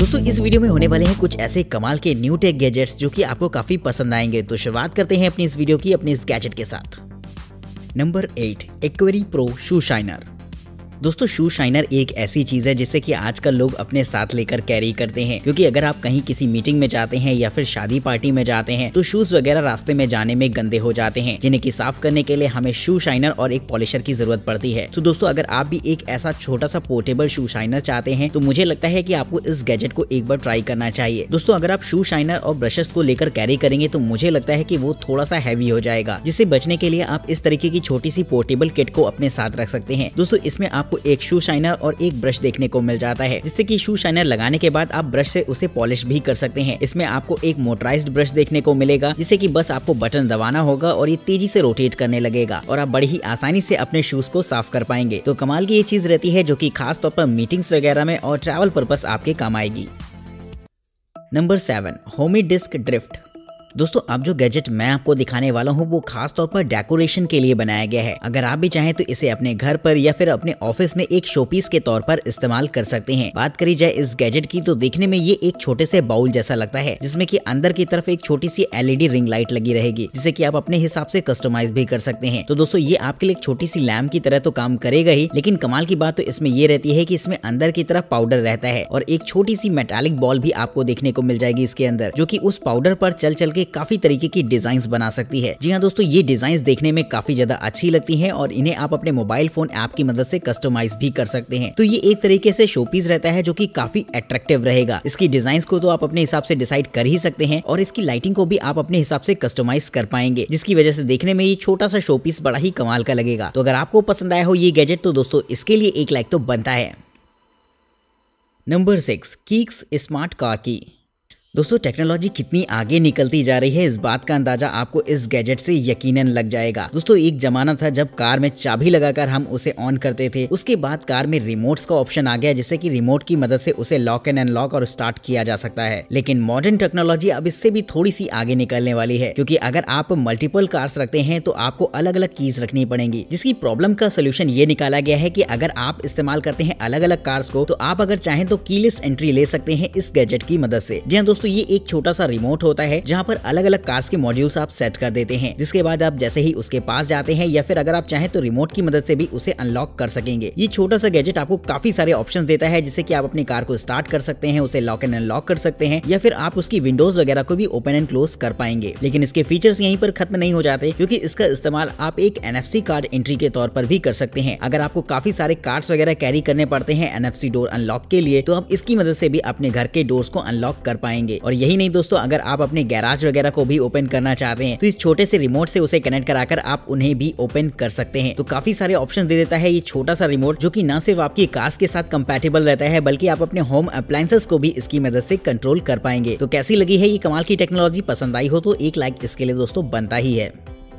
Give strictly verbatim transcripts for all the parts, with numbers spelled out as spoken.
दोस्तों इस वीडियो में होने वाले हैं कुछ ऐसे कमाल के न्यू टेक गैजेट्स जो कि आपको काफी पसंद आएंगे। तो शुरुआत करते हैं अपनी इस वीडियो की अपने इस गैजेट के साथ। नंबर एट, एक्वेरी प्रो शू शाइनर। दोस्तों शू शाइनर एक ऐसी चीज है जिसे कि आजकल लोग अपने साथ लेकर कैरी करते हैं, क्योंकि अगर आप कहीं किसी मीटिंग में जाते हैं या फिर शादी पार्टी में जाते हैं तो शूज वगैरह रास्ते में जाने में गंदे हो जाते हैं, जिन्हें की साफ करने के लिए हमें शू शाइनर और एक पॉलिशर की जरूरत पड़ती है। तो दोस्तों अगर आप भी एक ऐसा छोटा सा पोर्टेबल शू शाइनर चाहते हैं तो मुझे लगता है कि आपको इस गैजेट को एक बार ट्राई करना चाहिए। दोस्तों अगर आप शू शाइनर और ब्रशेस को लेकर कैरी करेंगे तो मुझे लगता है कि वो थोड़ा सा हैवी हो जाएगा, जिससे बचने के लिए आप इस तरीके की छोटी सी पोर्टेबल किट को अपने साथ रख सकते हैं। दोस्तों इसमें आपको एक शू शाइनर और एक ब्रश देखने को मिल जाता है, जिससे कि शू शाइनर लगाने के बाद आप ब्रश से उसे पॉलिश भी कर सकते हैं। इसमें आपको एक मोटराइज्ड ब्रश देखने को मिलेगा, जिससे कि बस आपको बटन दबाना होगा और ये तेजी से रोटेट करने लगेगा और आप बड़ी ही आसानी से अपने शूज को साफ कर पाएंगे। तो कमाल की ये चीज रहती है जो कि खास तौर पर मीटिंग्स वगैरह में और ट्रैवल पर्पस आपके काम आएगी। नंबर सेवन, होमी डिस्क ड्रिफ्ट। दोस्तों अब जो गैजेट मैं आपको दिखाने वाला हूँ वो खास तौर पर डेकोरेशन के लिए बनाया गया है। अगर आप भी चाहें तो इसे अपने घर पर या फिर अपने ऑफिस में एक शोपीस के तौर पर इस्तेमाल कर सकते हैं। बात करी जाए इस गैजेट की तो देखने में ये एक छोटे से बाउल जैसा लगता है, जिसमें कि अंदर की तरफ एक छोटी सी एलईडी रिंग लाइट लगी रहेगी, जिसे कि आप अपने हिसाब से कस्टमाइज भी कर सकते हैं। तो दोस्तों ये आपके लिए एक छोटी सी लैम्प की तरह तो काम करेगा ही, लेकिन कमाल की बात तो इसमें ये रहती है कि इसमें अंदर की तरफ पाउडर रहता है और एक छोटी सी मेटालिक बॉल भी आपको देखने को मिल जाएगी इसके अंदर, जो कि उस पाउडर पर चल चल के काफी तरीके की डिजाइन्स बना सकती है। जी हाँ दोस्तों ये डिजाइन्स देखने में काफी ज्यादा अच्छी लगती हैं और इन्हें आप अपने मोबाइल फोन ऐप की मदद से कस्टमाइज भी कर सकते हैं। तो ये एक तरीके से शोपीस रहता है जो कि काफी अट्रैक्टिव रहेगा। इसकी डिजाइन्स को तो आप अपने हिसाब से डिसाइड कर ही सकते हैं और इसकी लाइटिंग को भी आप अपने हिसाब से कस्टमाइज कर पाएंगे, जिसकी वजह से देखने में ये छोटा सा शोपीस बड़ा ही कमाल का लगेगा। तो अगर आपको पसंद आया हो ये गैजेट तो दोस्तों इसके लिए एक लाइक तो बनता है। नंबर सिक्स, कीक्स स्मार्ट कार की। दोस्तों टेक्नोलॉजी कितनी आगे निकलती जा रही है इस बात का अंदाजा आपको इस गैजेट से यकीनन लग जाएगा। दोस्तों एक जमाना था जब कार में चाबी लगाकर हम उसे ऑन करते थे, उसके बाद कार में रिमोट्स का ऑप्शन आ गया, जिससे कि रिमोट की मदद से उसे लॉक एंड अनलॉक और स्टार्ट किया जा सकता है। लेकिन मॉडर्न टेक्नोलॉजी अब इससे भी थोड़ी सी आगे निकलने वाली है, क्योंकि अगर आप मल्टीपल कार्स रखते हैं तो आपको अलग अलग कीज रखनी पड़ेंगी, जिसकी प्रॉब्लम का सोल्यूशन ये निकाला गया है कि अगर आप इस्तेमाल करते हैं अलग अलग कार्स को तो आप अगर चाहें तो कीलेस एंट्री ले सकते हैं इस गैजेट की मदद से। जी हाँ दोस्तों ये एक छोटा सा रिमोट होता है जहां पर अलग अलग कार्स के मॉड्यूल्स आप सेट कर देते हैं, जिसके बाद आप जैसे ही उसके पास जाते हैं या फिर अगर आप चाहें तो रिमोट की मदद से भी उसे अनलॉक कर सकेंगे। ये छोटा सा गैजेट आपको काफी सारे ऑप्शंस देता है, जिससे कि आप अपनी कार को स्टार्ट कर सकते हैं, उसे लॉक एंड अनलॉक कर सकते हैं या फिर आप उसकी विंडोज वगैरह को भी ओपन एंड क्लोज कर पाएंगे। लेकिन इसके फीचर्स यहीं पर खत्म नहीं हो जाते, क्योंकि इसका इस्तेमाल आप एक एनएफसी कार्ड एंट्री के तौर पर भी कर सकते हैं। अगर आपको काफी सारे कार्ड्स वगैरह कैरी करने पड़ते हैं एनएफसी डोर अनलॉक के लिए, तो आप इसकी मदद से भी अपने घर के डोर्स को अनलॉक कर पाएंगे। और यही नहीं दोस्तों, अगर आप अपने गैराज वगैरह को भी ओपन करना चाहते हैं तो इस छोटे से रिमोट से उसे कनेक्ट कराकर आप उन्हें भी ओपन कर सकते हैं। तो काफी सारे ऑप्शन दे देता है ये छोटा सा रिमोट, जो कि न सिर्फ आपकी कार्स के साथ कंपैटिबल रहता है बल्कि आप अपने होम अप्लायंसेस को भी इसकी मदद से कंट्रोल कर पाएंगे। तो कैसी लगी है ये कमाल की टेक्नोलॉजी? पसंद आई हो तो एक लाइक इसके लिए दोस्तों बनता ही है।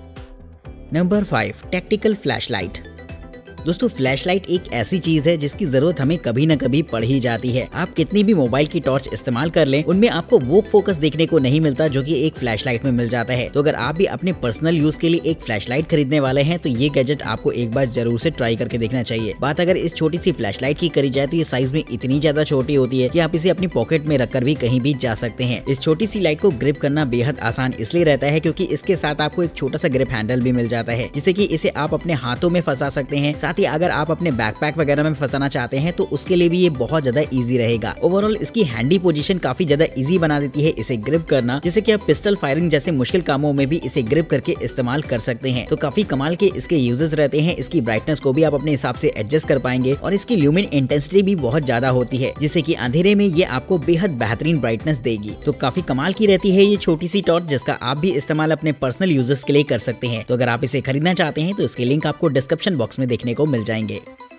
Number five, tactical flashlight. दोस्तों फ्लैशलाइट एक ऐसी चीज है जिसकी जरूरत हमें कभी न कभी पड़ ही जाती है। आप कितनी भी मोबाइल की टॉर्च इस्तेमाल कर लें, उनमें आपको वो फोकस देखने को नहीं मिलता जो कि एक फ्लैशलाइट में मिल जाता है। तो अगर आप भी अपने पर्सनल यूज के लिए एक फ्लैशलाइट खरीदने वाले हैं तो ये गैजेट आपको एक बार जरूर से ट्राई करके देखना चाहिए। बात अगर इस छोटी सी फ्लैशलाइट की करी जाए तो ये साइज में इतनी ज्यादा छोटी होती है कि आप इसे अपनी पॉकेट में रखकर भी कहीं भी जा सकते हैं। इस छोटी सी लाइट को ग्रिप करना बेहद आसान इसलिए रहता है क्योंकि इसके साथ आपको एक छोटा सा ग्रिप हैंडल भी मिल जाता है, जिससे कि इसे आप अपने हाथों में फंसा सकते हैं। साथ ही अगर आप अपने बैकपैक वगैरह में फंसाना चाहते हैं तो उसके लिए भी ये बहुत ज्यादा इजी रहेगा। ओवरऑल इसकी हैंडी पोजीशन काफी ज्यादा इजी बना देती है इसे ग्रिप करना, जिससे कि आप पिस्टल फायरिंग जैसे मुश्किल कामों में भी इसे ग्रिप करके इस्तेमाल कर सकते हैं। तो काफी कमाल के इसके यूजेस रहते हैं। इसकी ब्राइटनेस को भी आप अपने हिसाब से एडजस्ट कर पाएंगे और इसकी ल्यूमिन इंटेंसिटी भी बहुत ज्यादा होती है, जिससे कि अंधेरे में ये आपको बेहद बेहतरीन ब्राइटनेस देगी। तो काफी कमाल की रहती है ये छोटी सी टॉर्च, जिसका आप भी इस्तेमाल अपने पर्सनल यूजेस के लिए कर सकते हैं। तो अगर आप इसे खरीदना चाहते हैं तो इसके लिंक आपको डिस्क्रिप्शन बॉक्स में देखने को मिल जाएंगे।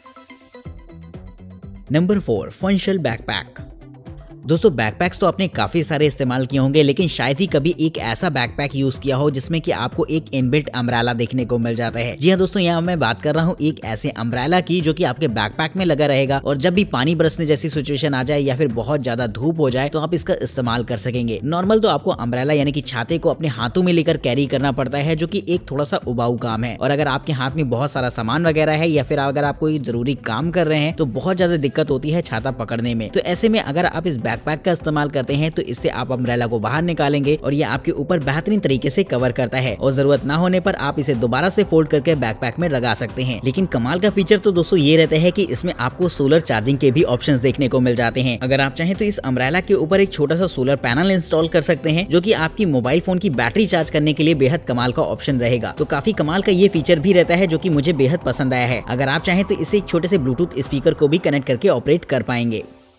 Number four, functional backpack. दोस्तों बैकपैक्स तो आपने काफी सारे इस्तेमाल किए होंगे, लेकिन शायद ही कभी एक ऐसा बैकपैक यूज किया हो जिसमें कि आपको एक इनबिल्ट अम्ब्रेला देखने को मिल जाता है। जी हाँ दोस्तों, यहाँ मैं बात कर रहा हूँ एक ऐसे अम्ब्रेला की जो कि आपके बैकपैक में लगा रहेगा और जब भी पानी बरसने जैसी सिचुएशन आ जाए या फिर बहुत ज्यादा धूप हो जाए तो आप इसका इस्तेमाल कर सकेंगे। नॉर्मल तो आपको अम्ब्रेला यानी कि छाते को अपने हाथों में लेकर कैरी करना पड़ता है, जो कि एक थोड़ा सा उबाऊ काम है। और अगर आपके हाथ में बहुत सारा सामान वगैरह है या फिर अगर आप कोई जरूरी काम कर रहे हैं तो बहुत ज्यादा दिक्कत होती है छाता पकड़ने में। तो ऐसे में अगर आप इस बैकपैक का इस्तेमाल करते हैं तो इससे आप अम्ब्रेला को बाहर निकालेंगे और ये आपके ऊपर बेहतरीन तरीके से कवर करता है और जरूरत ना होने पर आप इसे दोबारा से फोल्ड करके बैकपैक में लगा सकते हैं। लेकिन कमाल का फीचर तो दोस्तों ये रहता है कि इसमें आपको सोलर चार्जिंग के भी ऑप्शंस देखने को मिल जाते हैं। अगर आप चाहें तो इस अम्ब्रेला के ऊपर एक छोटा सा सोलर पैनल इंस्टॉल कर सकते हैं जो कि आपकी मोबाइल फोन की बैटरी चार्ज करने के लिए बेहद कमाल का ऑप्शन रहेगा। तो काफी कमाल का ये फीचर भी रहता है जो कि मुझे बेहद पसंद आया है। अगर आप चाहें तो इसे एक छोटे से ब्लूटूथ स्पीकर को भी कनेक्ट करके ऑपरेट कर पाएंगे।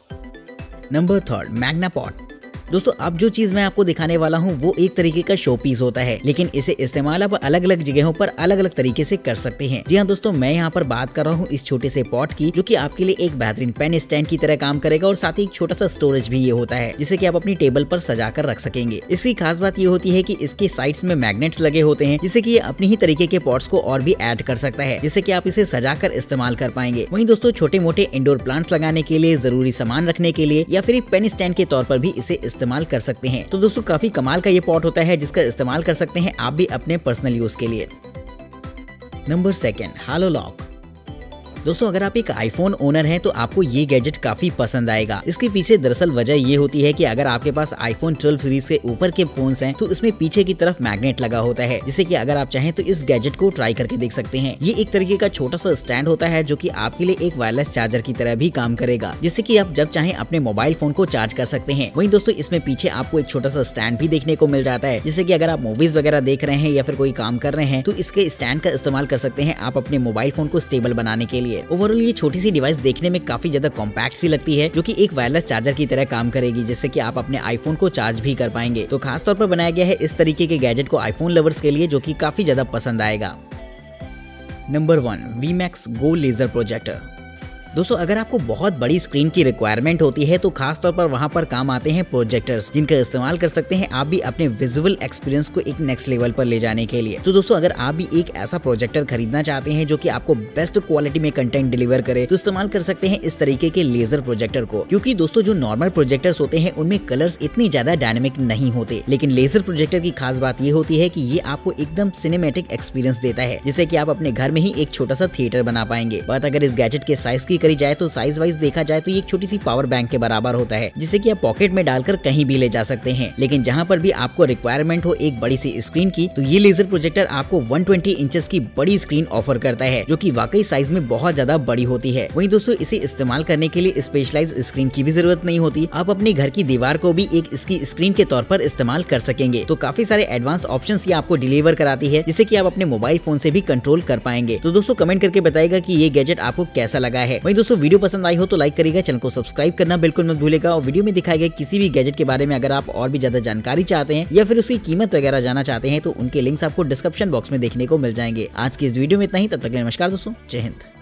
Number third, magna pot. दोस्तों अब जो चीज मैं आपको दिखाने वाला हूँ वो एक तरीके का शो पीस होता है, लेकिन इसे इस्तेमाल आप अलग अलग जगहों पर अलग अलग तरीके से कर सकते हैं। जी हाँ दोस्तों, मैं यहाँ पर बात कर रहा हूँ इस छोटे से पॉट की जो कि आपके लिए एक बेहतरीन पेन स्टैंड की तरह काम करेगा और साथ ही एक छोटा सा स्टोरेज भी ये होता है जिसे कि आप अपनी टेबल पर सजा कर रख सकेंगे। इसकी खास बात ये होती है कि इसके साइड्स में मैग्नेट्स लगे होते हैं जिससे कि ये अपनी ही तरीके के पॉट्स को और भी ऐड कर सकता है जिससे कि आप इसे सजा कर इस्तेमाल कर पाएंगे। वहीं दोस्तों छोटे मोटे इंडोर प्लांट्स लगाने के लिए, जरूरी सामान रखने के लिए या फिर एक पेन स्टैंड के तौर पर भी इसे इस्तेमाल कर सकते हैं। तो दोस्तों काफी कमाल का ये पॉट होता है जिसका इस्तेमाल कर सकते हैं आप भी अपने पर्सनल यूज के लिए। Number second, hello lock. दोस्तों अगर आप एक आईफोन ओनर हैं तो आपको ये गैजेट काफी पसंद आएगा। इसके पीछे दरअसल वजह ये होती है कि अगर आपके पास आईफोन ट्वेल्व सीरीज के ऊपर के फोन्स हैं तो इसमें पीछे की तरफ मैग्नेट लगा होता है जिससे कि अगर आप चाहें तो इस गैजेट को ट्राई करके देख सकते हैं। ये एक तरीके का छोटा सा स्टैंड होता है जो कि आपके लिए एक वायरलेस चार्जर की तरह भी काम करेगा जिससे कि आप जब चाहें अपने मोबाइल फोन को चार्ज कर सकते हैं। वहीं दोस्तों इसमें पीछे आपको एक छोटा सा स्टैंड भी देखने को मिल जाता है जिससे कि अगर आप मूवीज वगैरह देख रहे हैं या फिर कोई काम कर रहे हैं तो इसके स्टैंड का इस्तेमाल कर सकते हैं आप अपने मोबाइल फोन को स्टेबल बनाने के लिए। ओवरऑल ये छोटी सी डिवाइस देखने में काफी ज्यादा कॉम्पैक्ट सी लगती है जो कि एक वायरलेस चार्जर की तरह काम करेगी जिससे कि आप अपने आईफोन को चार्ज भी कर पाएंगे। तो खास तौर पर बनाया गया है इस तरीके के गैजेट को आईफोन लवर्स के लिए जो कि काफी ज्यादा पसंद आएगा। Number one, V max go laser projector. दोस्तों अगर आपको बहुत बड़ी स्क्रीन की रिक्वायरमेंट होती है तो खास तौर पर वहां पर काम आते हैं प्रोजेक्टर्स जिनका इस्तेमाल कर सकते हैं आप भी अपने विजुअल एक्सपीरियंस को एक नेक्स्ट लेवल पर ले जाने के लिए। तो दोस्तों अगर आप भी एक ऐसा प्रोजेक्टर खरीदना चाहते हैं जो कि आपको बेस्ट क्वालिटी में कंटेंट डिलीवर करे तो इस्तेमाल कर सकते हैं इस तरीके के लेजर प्रोजेक्टर को, क्योंकि दोस्तों जो नॉर्मल प्रोजेक्टर्स होते हैं उनमें कलर्स इतनी ज्यादा डायनेमिक नहीं होते, लेकिन लेजर प्रोजेक्टर की खास बात ये होती है कि ये आपको एकदम सिनेमैटिक एक्सपीरियंस देता है जिससे कि आप अपने घर में ही एक छोटा सा थिएटर बना पाएंगे। बात अगर इस गैजेट के साइज की करी जाए तो साइज देखा जाए तो ये एक छोटी सी पावर बैंक के बराबर होता है जिसे कि आप पॉकेट में डालकर कहीं भी ले जा सकते हैं। लेकिन जहां पर भी आपको रिक्वायरमेंट हो एक बड़ी सी स्क्रीन की तो ये लेजर प्रोजेक्टर आपको एक सौ बीस इंचेस की बड़ी स्क्रीन ऑफर करता है जो कि वाकई साइज में बहुत ज्यादा बड़ी होती है। वहीं दोस्तों इसे इस्तेमाल करने के लिए स्पेशलाइज स्क्रीन की भी जरूरत नहीं होती, आप अपने घर की दीवार को भी एक इसकी स्क्रीन के तौर पर इस्तेमाल कर सकेंगे। तो काफी सारे एडवांस ऑप्शन ये आपको डिलीवर कराती है जिससे कि आप अपने मोबाइल फोन से भी कंट्रोल कर पाएंगे। तो दोस्तों कमेंट करके बताएगा कि ये गैजेट आपको कैसा लगा है। वहीं दोस्तों वीडियो पसंद आई हो तो लाइक करिएगा, चैनल को सब्सक्राइब करना बिल्कुल मत भूलिएगा और वीडियो में दिखाए गए किसी भी गैजेट के बारे में अगर आप और भी ज्यादा जानकारी चाहते हैं या फिर उसकी कीमत वगैरह जानना चाहते हैं तो उनके लिंक्स आपको डिस्क्रिप्शन बॉक्स में देखने को मिल जाएंगे। आज की इस वीडियो में इतना ही, तब तक के लिए नमस्कार दोस्तों, जय हिंद।